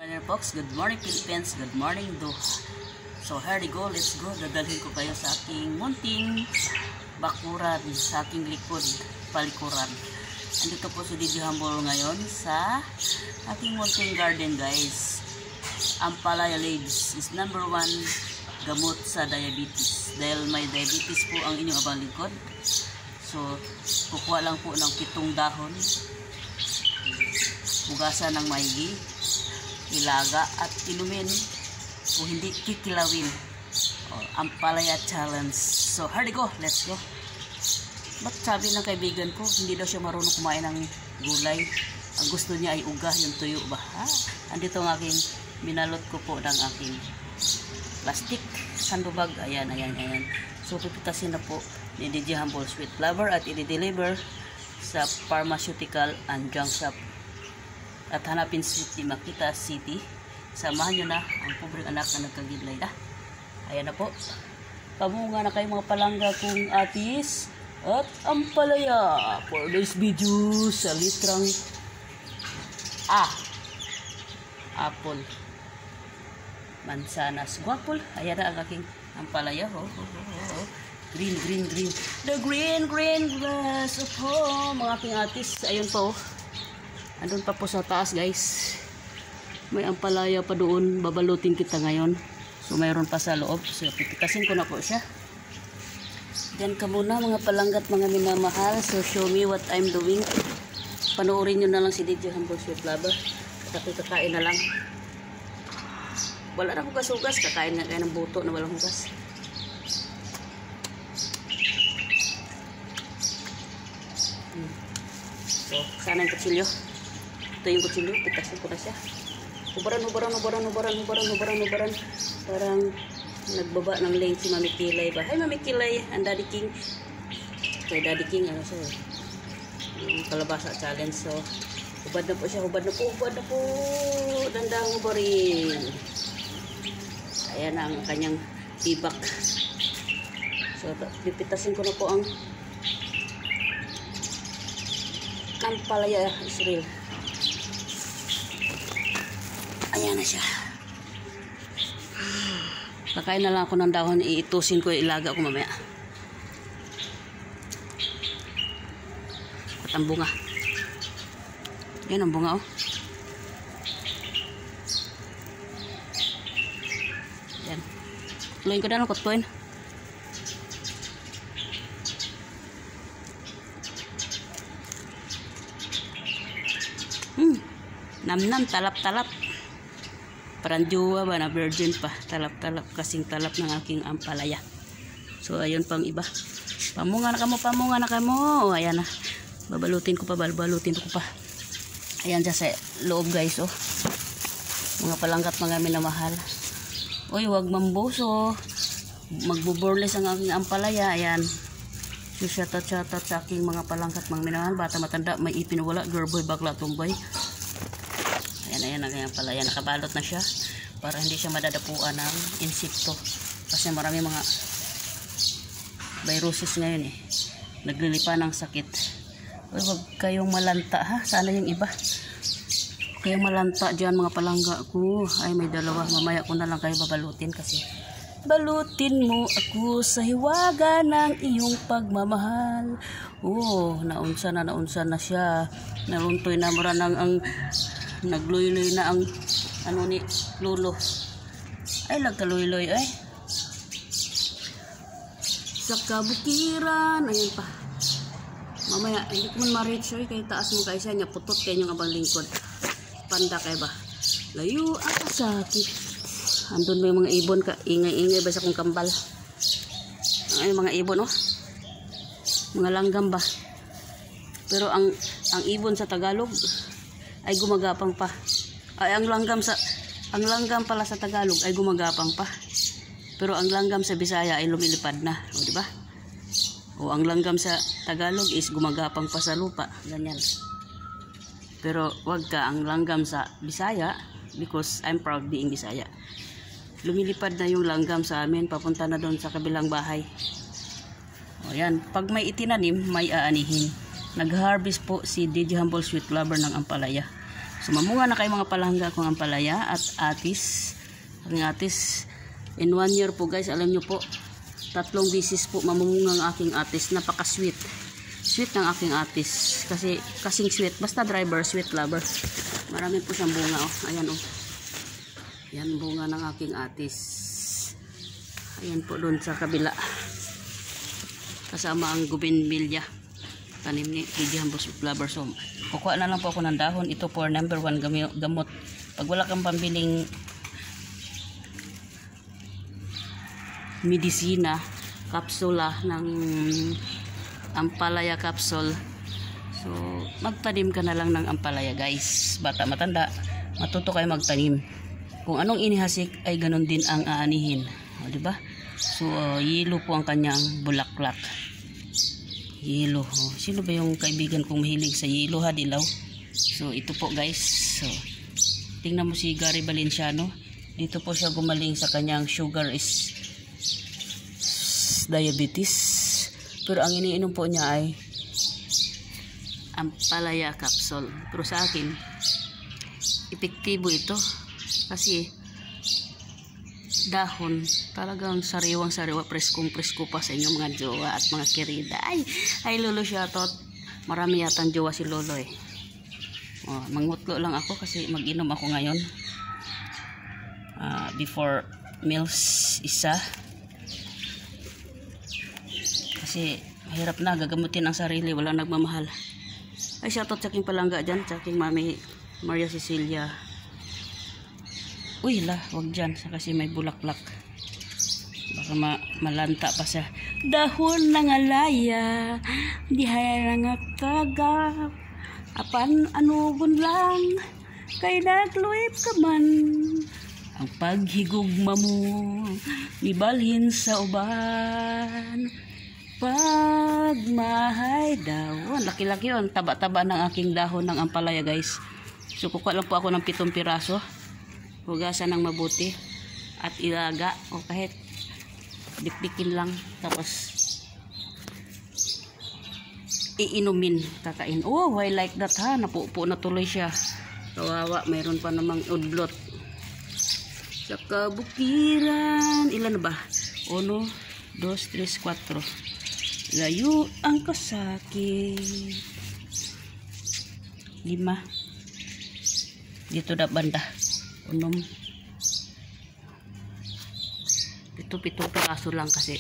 Morning folks, good morning Philippines, good morning Doha. So here we go, let's go. Dadalhin ko kayo sa aking munting bakuran, sa aking likod, palikuran. Andito po si DJ Humble ngayon sa aking munting garden guys. Ampalaya leaves is #1 gamot sa diabetes. Dahil may diabetes po ang inyong abang likod. So kukuha lang po ng 7 dahon. Hugasan ng maigi, ilaga at inumin o hindi kikilawin. Ampalaya challenge. So here we go, let's go. Ba't sabi ng kaibigan ko hindi daw siya marunong kumain ng gulay, ang gusto niya ay uga, yung tuyo ba? Andito ang aking minalot ko po ng aking plastic sandubag. Ayan. So pipitasin na po ni DJ Humble Sweet Flower at i-deliver sa pharmaceutical and junk shop at hanapin City, Makita City. Samahan nyo na ang pobreng anak na nagkagidlay na. Ayan na po. Pamunga na kayo mga palangga kong atis at ampalaya for this video sa litrang apple, mansanas, guapol. Ayan na ang aking ampalaya. Green. The green grass of home. Mga aking atis. Ayun po. Andun pa po sa taas guys. May ampalaya pa doon. Babalutin kita ngayon. So mayroon pa sa loob. So pipitasin ko na po siya. Diyan ka muna mga palanggat, mga minamahal. So show me what I'm doing. Panoorin nyo na lang si DJ Humble Sweet Flower. Tapos kakain na lang. Wala na hugas-hugas. Kakain nga kayo ng buto na walang hugas. So sana yung kutsilyo. Ito yung kutsilyo, pitasin ko na siya. Hubaran. Parang nagbaba ng lane si Mami Kilay ba? Hi Mami Kilay, ang Daddy King. Kay Daddy King, ano siya? Yung kalabasa challenge. So, hubad na po siya, hubad na po. Dandang hubarin. Ayan ang kanyang tibak. So, pipitasin ko na po ang ampalaya Israel. Ayan na siya. Kakain na lang ako ng dahon. Iitusin ko, ilaga ko mamaya. At ang bunga. Yan ang bunga oh. Yan. Tuloyin ko na lang, kutkuin. Namnam, talap-talap. Parang jowa ba na virgin pa. Talap-talap, kasing talap ng aking ampalaya. So ayun pang iba. Pamunga na kamo. Ayan na. Babalutin ko pa. Ayan dyan sa loob guys oh. Mga palanggat, mga minamahal. Uy, wag mambuso. Magbuborles ang aking ampalaya. Ayan. So shoutout sa aking mga palanggat, mga minamahal. Bata, matanda, may ipin, wala. Girl boy, bakla, tumboy. Ayan ang ampalaya. Nakabalot na siya para hindi siya madadapuan ng insekto. Kasi marami mga viruses ngayon eh. Naglilipa ng sakit. Uy, wag kayong malanta ha. Sana yung iba. Kayong malanta dyan mga palangga ko. Ay, may dalawa. Mamaya ko na lang kayo babalutin kasi balutin mo ako sa hiwaga ng iyong pagmamahal. Oh, naunsa na siya. Naruntoy na mara ng ang nagluloy na ang ano ni Lolo. Ay, nagkaluloy ay. Sa kabukiran. Ayun pa. Mamaya, hindi ko man ma-reach oy. Kaya taas mo kayo siya niya. Putot kayo yung abang lingkod. Panda kayo ba? Layo ako sakit. Andun may mga ibon ka. Ingay-ingay ba sa kong kambal? Ay, mga ibon oh. Mga langgam ba? Pero ang ibon sa Tagalog ay gumagapang pa. Ay ang langgam pala sa Tagalog ay gumagapang pa. Pero ang langgam sa Bisaya ay lumilipad na, o di ba? O ang langgam sa Tagalog is gumagapang pa sa lupa, ganyan. Pero wag ka ang langgam sa Bisaya because I'm proud being Bisaya. Lumilipad na yung langgam sa amin, papunta na doon sa kabilang bahay. O yan, pag may itinanim, may aanihin. Nag-harvest po si DJ Humble Sweet Flower ng ampalaya. So mamunga na kay mga palangga kong ampalaya at atis. Ang atis in 1 year po guys, alam nyo po, 3 bisis po mamunga ang aking atis. Napaka sweet. Sweet ng aking atis. Kasi kasing sweet. Basta driver, sweet lover. Marami po siyang bunga. Oh. Ayan oh. Yan bunga ng aking atis. Ayan po doon sa kabila. Kasama ang bougainvillea. Tanim ni DJ Humble Sweet Lover. So, kukuha na lang po ako ng dahon. Ito for number 1 gamot. Pag wala kang pambiling medisina, kapsula ng ampalaya capsule. So, magtanim ka na lang ng ampalaya guys. Bata matanda, matuto kayo magtanim. Kung anong inihasik ay ganun din ang aanihin. O, diba? So, yellow po ang kanyang bulaklak. Yellow. Oh, sino ba yung kaibigan kong mahilig sa yellow ha, dilaw? So, ito po guys. So, tingnan mo si Gary Valenciano. Dito po siya gumaling sa kanyang sugar is diabetes. Pero ang iniinom po niya ay ampalaya capsule. Pero sa akin, epektibo ito. Kasi dahon, talagang sariwang-sariwa, preskong-presko pa sa inyong mga jowa at mga kirida. Ay lolo siya tot. Marami yatang jowa si lolo eh. Oh, mangutlo lang ako kasi mag-inom ako ngayon. Before meals, isa. Kasi mahirap na, gagamutin ang sarili, walang nagmamahal. Ay shoutout sa aking palangga dyan, sa aking mami Maria Cecilia. Uy la, wag dyan kasi may bulaklak. Baka malanta pa sa dahon ng alaya. Di hayang tagap. Apan anugon lang kay nagluip ka man. Ang paghigugma mo nibalhin sa uban. Pagmahay dahon. Laki-laki yun, taba-taba ng aking dahon ng ampalaya guys. So kukuha lang po ako ng 7 piraso. Hugasan ng mabuti at ilaga o kahit dikdikin lang tapos iinumin, kakain. Oh, why like that ha, napupo na tuloy siya. Kawawa, mayroon pa namang udlot sa kabukiran. Ilan na ba? 1, 2, 3, 4. Layo ang kasakit. 5 dito na banda. 7 piraso lang kasi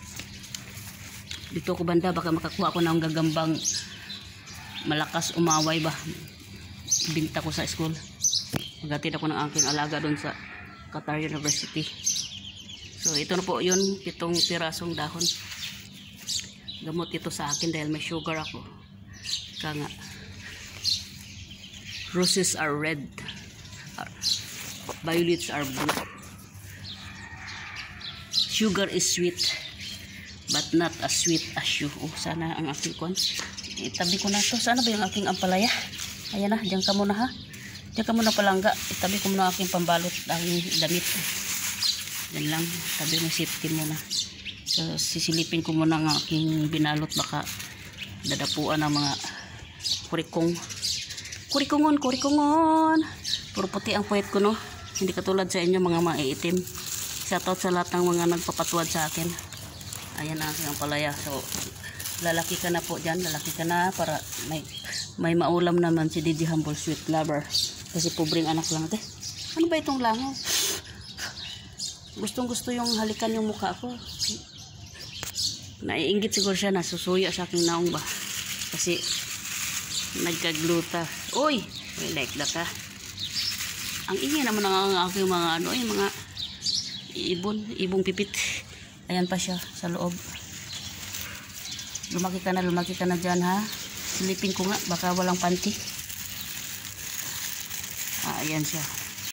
dito ko banda, baka makakuha ko ng gagambang malakas umaway ba, binta ko sa school. Magatid ako ng aking alaga doon sa Qatar University. So ito na po yun, 7 pirasong dahon. Gamot ito sa akin dahil may sugar ako. Kaya nga, roses are red, violets are blue. Sugar is sweet, but not as sweet as you. Oh, sana ang aking kon. Itabi ko na to. Sana ba yung aking ampalaya? Ayan na, diyan ka muna ha. Diyan ka muna palangga. Itabi ko muna aking pambalot, aking damit. Yan lang, tabi mo, safety muna. So, sisilipin ko muna ang aking binalot. Baka dadapuan ng mga kurikong. Kurikongon. Puro puti ang puwet ko, no? Hindi katulad sa inyo mga maiitim. Shoutout sa lahat ng mga nagpapatuwad sa akin. Ayan ang aking ampalaya. So, lalaki ka na po dyan. Lalaki ka na para may maulam naman si DJ Humble Sweet Lover. Kasi pobreng anak lang. Ano ba itong langaw? Gustong gusto yung halikan yung mukha ko. Naiinggit siguro siya, nasusuya sa aking naong ba. Kasi nagkagluta. Uy! May like that ha. Ang ingay naman ng aking mga mga ibong pipit. Ayan pa siya sa loob. Lumaki ka na dyan ha. Silipin ko nga, baka walang panty. Ayan siya.